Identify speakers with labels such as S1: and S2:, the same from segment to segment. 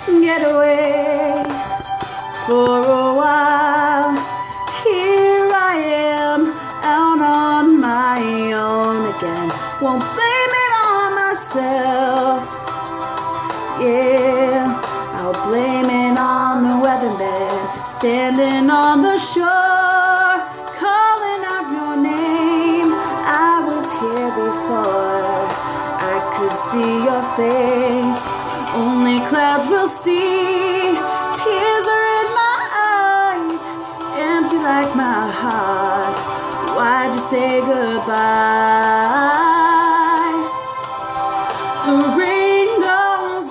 S1: get away for a while. Here I am, out on my own again. Won't blame it on myself. Yeah, I'll blame it on the weatherman, standing on the shore, calling out your name. I was here before, I could see your face. Only clouds will see. Tears are in my eyes, empty like my heart. Why'd you say goodbye? The rain goes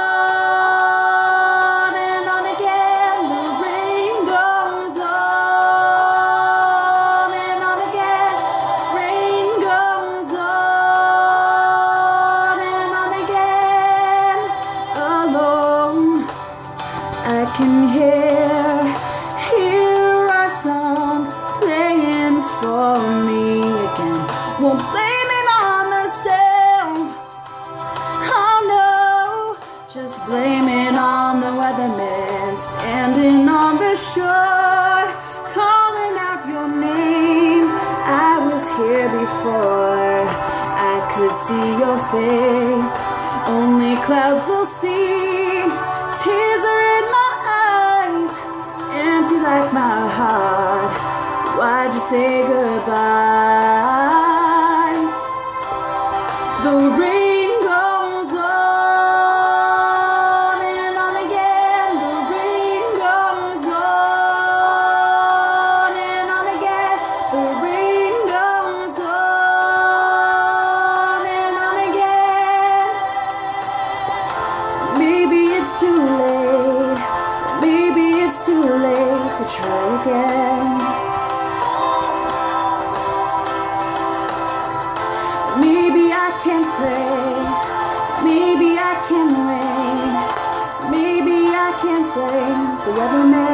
S1: on and on again. The rain goes on and on again. Rain goes on and on again. Alone, I can hear our song playing for me again. Won't blame it on myself. Oh no, just blame it on the weatherman, standing on the shore, calling out your name. I was here before, I could see your face. Only clouds will see. Tears are in my eyes, empty like my heart. Why'd you say goodbye? The rain goes on and on again. The rain goes on and on again. The rain goes on and on again. Maybe it's too late. Maybe it's too late to try again. Maybe I can't pray. Maybe I can wait. Maybe I can't blame the weatherman.